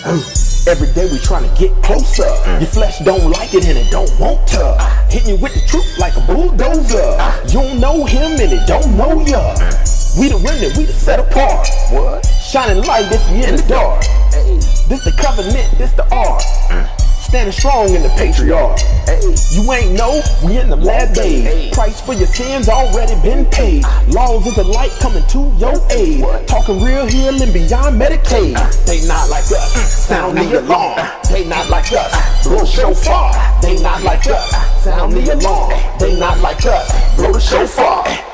Every day we trying to get closer. Your flesh don't like it and it don't want to. Hitting you with the truth like a bulldozer. You don't know him and it don't know ya. We the remnant, we the set apart. What? Shining light if you in the dark. This the covenant, this the art. Standing strong in the patriarch. You ain't know, we in the last days. Price for your sins already been paid. Laws is the light coming to your aid. Talking real healing beyond Medicaid. They not like us, sound the alarm. They not like us, blow the shofar. They not like us, sound the alarm. They not like us, blow the shofar.